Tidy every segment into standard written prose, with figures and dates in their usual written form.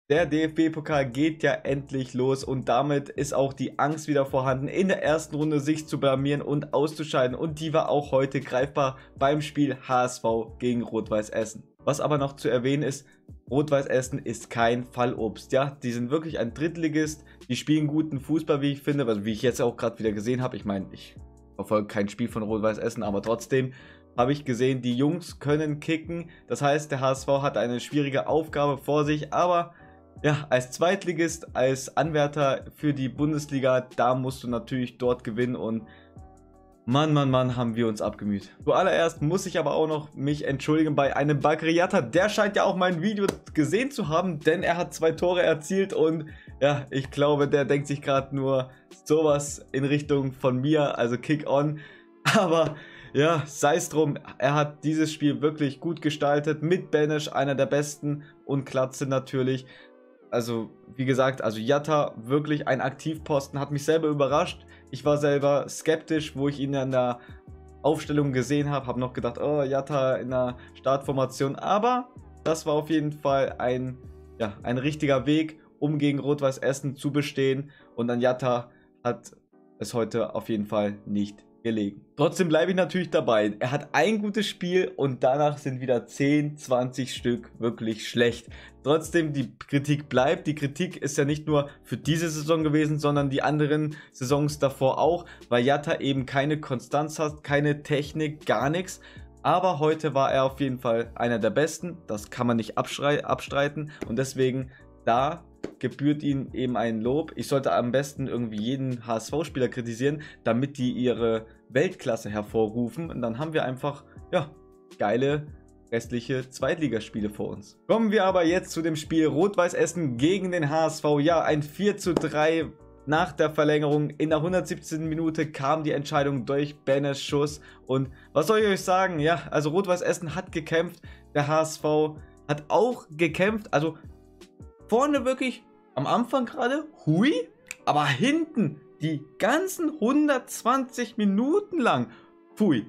Der DFB-Pokal geht ja endlich los und damit ist auch die Angst wieder vorhanden, in der ersten Runde sich zu blamieren und auszuscheiden. Und die war auch heute greifbar beim Spiel HSV gegen Rot-Weiß Essen. Was aber noch zu erwähnen ist, Rot-Weiß Essen ist kein Fallobst. Ja, die sind wirklich ein Drittligist, die spielen guten Fußball, wie ich finde, also wie ich jetzt auch gerade wieder gesehen habe. Ich meine, ich verfolge kein Spiel von Rot-Weiß Essen, aber trotzdem habe ich gesehen, die Jungs können kicken. Das heißt, der HSV hat eine schwierige Aufgabe vor sich, aber ja, als Zweitligist, als Anwärter für die Bundesliga, da musst du natürlich dort gewinnen und Mann, haben wir uns abgemüht. Zuallererst muss ich aber auch noch mich entschuldigen bei einem Bakary Yatta. Der scheint ja auch mein Video gesehen zu haben, denn er hat 2 Tore erzielt und ja, ich glaube, der denkt sich gerade nur sowas in Richtung von mir, also Kick on. Aber ja, sei es drum, er hat dieses Spiel wirklich gut gestaltet, mit Benesch, einer der besten, und Glatze natürlich. Also, wie gesagt, also Yatta, wirklich ein Aktivposten, hat mich selber überrascht. Ich war selber skeptisch, wo ich ihn in der Aufstellung gesehen habe. Habe noch gedacht, oh, Yatta in der Startformation. Aber das war auf jeden Fall ein richtiger Weg, um gegen Rot-Weiß Essen zu bestehen. Und an Yatta hat es heute auf jeden Fall nicht gelegen. Trotzdem bleibe ich natürlich dabei. Er hat ein gutes Spiel und danach sind wieder 10, 20 Stück wirklich schlecht. Trotzdem, die Kritik bleibt. Die Kritik ist ja nicht nur für diese Saison gewesen, sondern die anderen Saisons davor auch, weil Yatta eben keine Konstanz hat, keine Technik, gar nichts. Aber heute war er auf jeden Fall einer der Besten. Das kann man nicht abstreiten und deswegen da gebührt ihnen eben ein Lob. Ich sollte am besten irgendwie jeden HSV-Spieler kritisieren, damit die ihre Weltklasse hervorrufen. Und dann haben wir einfach, ja, geile restliche Zweitligaspiele vor uns. Kommen wir aber jetzt zu dem Spiel Rot-Weiß Essen gegen den HSV. Ja, ein 4:3 nach der Verlängerung. In der 117. Minute kam die Entscheidung durch Benesch Schuss. Und was soll ich euch sagen? Ja, also Rot-Weiß Essen hat gekämpft. Der HSV hat auch gekämpft. Also vorne wirklich am Anfang gerade, hui, aber hinten die ganzen 120 Minuten lang, pfui.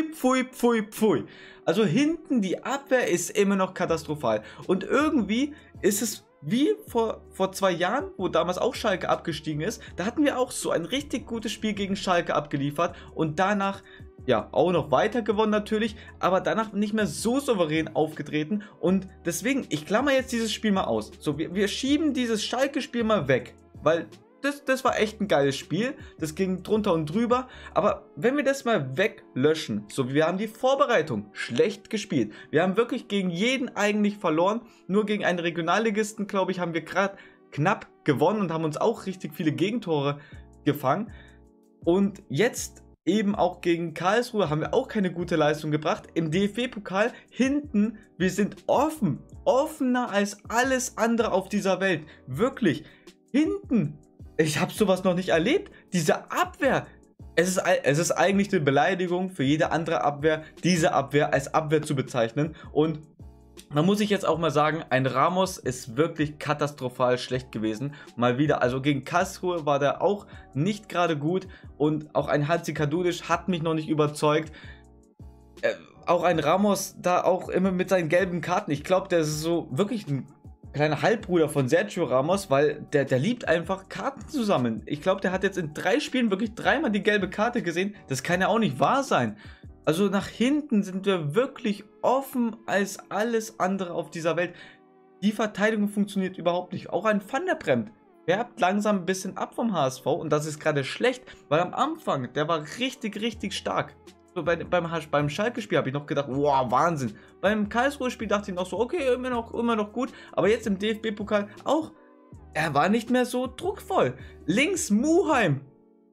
Also hinten die Abwehr ist immer noch katastrophal. Und irgendwie ist es wie vor 2 Jahren, wo damals auch Schalke abgestiegen ist. Da hatten wir auch so ein richtig gutes Spiel gegen Schalke abgeliefert und danach ja auch noch weiter gewonnen natürlich, aber danach nicht mehr so souverän aufgetreten und deswegen, ich klammer jetzt dieses Spiel mal aus. So, wir schieben dieses Schalke-Spiel mal weg, weil das war echt ein geiles Spiel, das ging drunter und drüber, aber wenn wir das mal weglöschen, so, wir haben die Vorbereitung schlecht gespielt, wir haben wirklich gegen jeden eigentlich verloren, nur gegen einen Regionalligisten, glaube ich, haben wir gerade knapp gewonnen und haben uns auch richtig viele Gegentore gefangen und jetzt eben auch gegen Karlsruhe haben wir auch keine gute Leistung gebracht. Im DFB-Pokal hinten, wir sind offener als alles andere auf dieser Welt. Wirklich, hinten, ich habe sowas noch nicht erlebt. Diese Abwehr, es ist eigentlich eine Beleidigung für jede andere Abwehr, diese Abwehr als Abwehr zu bezeichnen. Und da muss ich jetzt auch mal sagen, ein Ramos ist wirklich katastrophal schlecht gewesen. Mal wieder, also gegen Karlsruhe war der auch nicht gerade gut und auch ein Hansi Kadudic hat mich noch nicht überzeugt. Auch ein Ramos da auch immer mit seinen gelben Karten. Ich glaube, der ist so wirklich ein kleiner Halbbruder von Sergio Ramos, weil der liebt einfach Karten zu sammeln. Ich glaube, der hat jetzt in 3 Spielen wirklich 3-mal die gelbe Karte gesehen. Das kann ja auch nicht wahr sein. Also nach hinten sind wir wirklich offen als alles andere auf dieser Welt. Die Verteidigung funktioniert überhaupt nicht. Auch ein Van der Bremt färbt langsam ein bisschen ab vom HSV und das ist gerade schlecht, weil am Anfang, der war richtig stark. So beim Schalke-Spiel habe ich noch gedacht, wow, Wahnsinn. Beim Karlsruhe-Spiel dachte ich noch so, okay, immer noch gut. Aber jetzt im DFB-Pokal auch, er war nicht mehr so druckvoll. Links Muheim.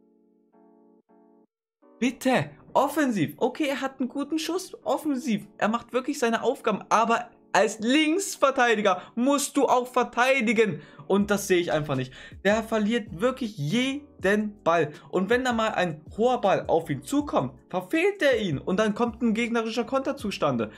Bitte. Offensiv, okay, er hat einen guten Schuss, offensiv, er macht wirklich seine Aufgaben, aber als Linksverteidiger musst du auch verteidigen und das sehe ich einfach nicht. Der verliert wirklich jeden Ball und wenn da mal ein hoher Ball auf ihn zukommt, verfehlt er ihn und dann kommt ein gegnerischer Konter zustande.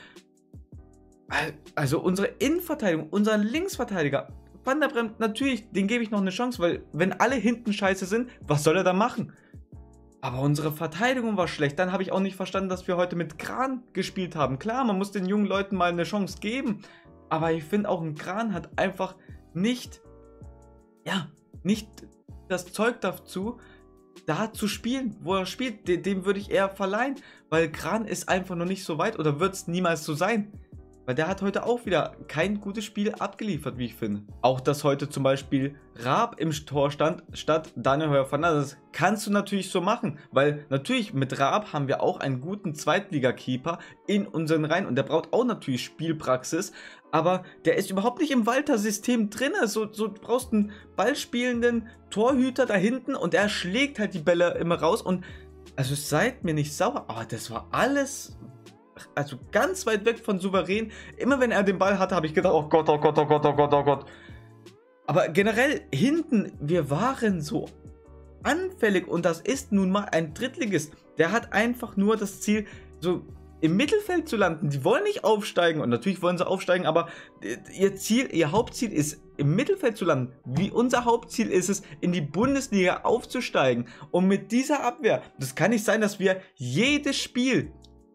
Also unsere Innenverteidigung, unser Linksverteidiger, Van der Bremt, natürlich, den gebe ich noch eine Chance, weil wenn alle hinten scheiße sind, was soll er da machen? Aber unsere Verteidigung war schlecht. Dann habe ich auch nicht verstanden, dass wir heute mit Kran gespielt haben. Klar, man muss den jungen Leuten mal eine Chance geben. Aber ich finde auch, ein Kran hat einfach nicht, ja, nicht das Zeug dazu, da zu spielen, wo er spielt. Dem würde ich eher verleihen, weil Gran ist einfach noch nicht so weit oder wird es niemals so sein. Weil der hat heute auch wieder kein gutes Spiel abgeliefert, wie ich finde. Auch dass heute zum Beispiel Raab im Tor stand, statt Daniel Heuer-Fernandes, kannst du natürlich so machen. Weil natürlich mit Raab haben wir auch einen guten Zweitliga-Keeper in unseren Reihen. Und der braucht auch natürlich Spielpraxis. Aber der ist überhaupt nicht im Walter-System drin. Du brauchst einen ballspielenden Torhüter da hinten und er schlägt halt die Bälle immer raus. Und also seid mir nicht sauer, aber das war alles... Also ganz weit weg von souverän. Immer wenn er den Ball hatte, habe ich gedacht, oh Gott, oh Gott, oh Gott, oh Gott, oh Gott. Aber generell hinten, wir waren so anfällig und das ist nun mal ein Drittligist. Der hat einfach nur das Ziel, so im Mittelfeld zu landen. Die wollen nicht aufsteigen und natürlich wollen sie aufsteigen, aber ihr Hauptziel ist, im Mittelfeld zu landen. Wie unser Hauptziel ist es, in die Bundesliga aufzusteigen. Und mit dieser Abwehr, das kann nicht sein, dass wir jedes Spiel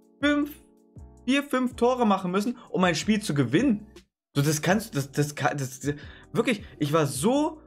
4-5 Tore machen müssen, um ein Spiel zu gewinnen. So, das kannst du, wirklich, ich war so,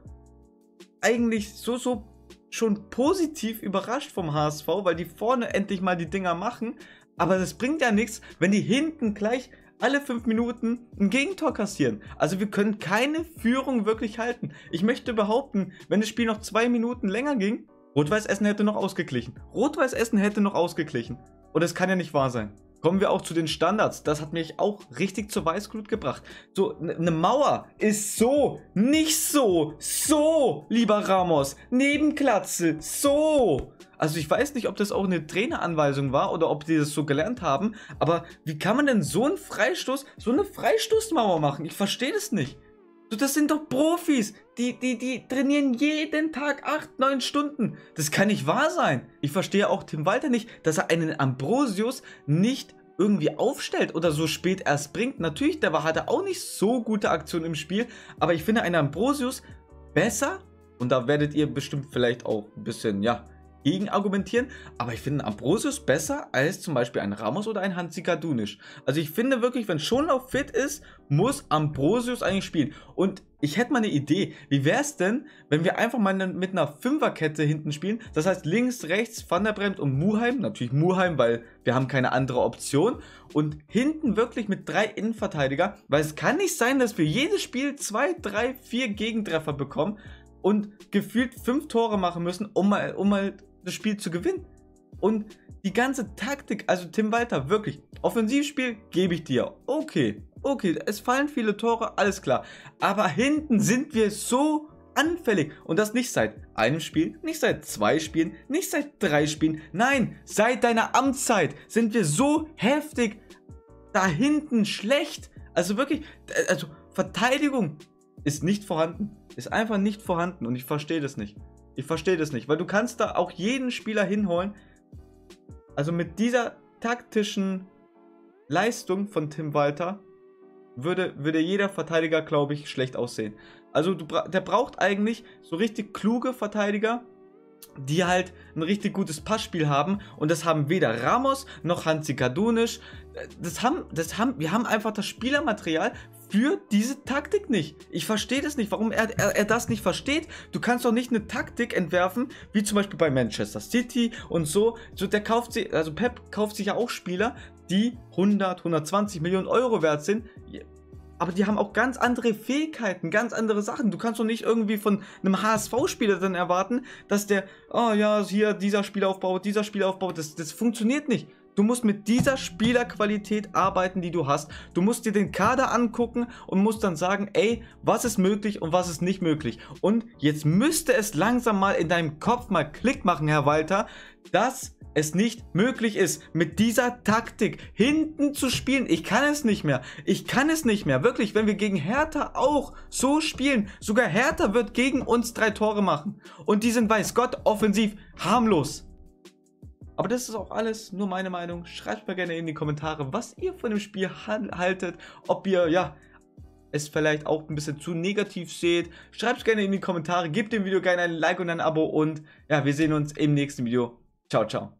eigentlich so schon positiv überrascht vom HSV, weil die vorne endlich mal die Dinger machen, aber das bringt ja nichts, wenn die hinten gleich alle 5 Minuten ein Gegentor kassieren. Also wir können keine Führung wirklich halten. Ich möchte behaupten, wenn das Spiel noch 2 Minuten länger ging, Rot-Weiß Essen hätte noch ausgeglichen. Rot-Weiß Essen hätte noch ausgeglichen. Und das kann ja nicht wahr sein. Kommen wir auch zu den Standards. Das hat mich auch richtig zur Weißglut gebracht. So, eine Mauer ist so, nicht so, so, lieber Ramos. Nebenklatze, so. Also ich weiß nicht, ob das auch eine Traineranweisung war oder ob die das so gelernt haben. Aber wie kann man denn so einen Freistoß, so eine Freistoßmauer machen? Ich verstehe das nicht. So, das sind doch Profis. Die trainieren jeden Tag 8-9 Stunden. Das kann nicht wahr sein. Ich verstehe auch Tim Walter nicht, dass er einen Ambrosius nicht irgendwie aufstellt oder so spät erst bringt. Natürlich, hatte auch nicht so gute Aktionen im Spiel, aber ich finde einen Ambrosius besser und da werdet ihr bestimmt vielleicht auch ein bisschen, ja, gegen argumentieren, aber ich finde Ambrosius besser als zum Beispiel ein Ramos oder ein Hansi Kadunisch. Also ich finde wirklich, wenn Schonlauf fit ist, muss Ambrosius eigentlich spielen. Und ich hätte mal eine Idee, wie wäre es denn, wenn wir einfach mal mit einer Fünferkette hinten spielen, das heißt links, rechts, Van der Bremt und Muheim, natürlich Muheim, weil wir haben keine andere Option und hinten wirklich mit 3 Innenverteidiger, weil es kann nicht sein, dass wir jedes Spiel 2, 3, 4 Gegentreffer bekommen und gefühlt 5 Tore machen müssen, um mal das Spiel zu gewinnen. Und die ganze Taktik, also Tim Walter, wirklich, Offensivspiel gebe ich dir. Okay, es fallen viele Tore, alles klar. Aber hinten sind wir so anfällig. Und das nicht seit einem Spiel, nicht seit 2 Spielen, nicht seit 3 Spielen. Nein, seit deiner Amtszeit sind wir so heftig da hinten schlecht. Also wirklich, also Verteidigung ist nicht vorhanden. Ist einfach nicht vorhanden und ich verstehe das nicht. Weil du kannst da auch jeden Spieler hinholen. Also mit dieser taktischen Leistung von Tim Walter würde jeder Verteidiger, glaube ich, schlecht aussehen. Also der braucht eigentlich so richtig kluge Verteidiger, die halt ein richtig gutes Passspiel haben. Und das haben weder Ramos noch Hansi Kadunisch. Wir haben einfach das Spielermaterial für diese Taktik nicht. Ich verstehe das nicht, warum er das nicht versteht. Du kannst doch nicht eine Taktik entwerfen, wie zum Beispiel bei Manchester City und so. Pep kauft sich ja auch Spieler, die 100, 120 Millionen Euro wert sind. Aber die haben auch ganz andere Fähigkeiten, ganz andere Sachen. Du kannst doch nicht irgendwie von einem HSV-Spieler dann erwarten, dass der, oh ja, hier dieser Spielaufbau, das funktioniert nicht. Du musst mit dieser Spielerqualität arbeiten, die du hast. Du musst dir den Kader angucken und musst dann sagen, ey, was ist möglich und was ist nicht möglich. Und jetzt müsste es langsam mal in deinem Kopf mal Klick machen, Herr Walter, dass es nicht möglich ist, mit dieser Taktik hinten zu spielen. Ich kann es nicht mehr. Wirklich, wenn wir gegen Hertha auch so spielen, sogar Hertha wird gegen uns 3 Tore machen. Und die sind, weiß Gott, offensiv harmlos. Aber das ist auch alles nur meine Meinung. Schreibt mir gerne in die Kommentare, was ihr von dem Spiel haltet. Ob ihr, ja, es vielleicht auch ein bisschen zu negativ seht. Schreibt es gerne in die Kommentare. Gebt dem Video gerne ein Like und ein Abo. Und ja, wir sehen uns im nächsten Video. Ciao, ciao.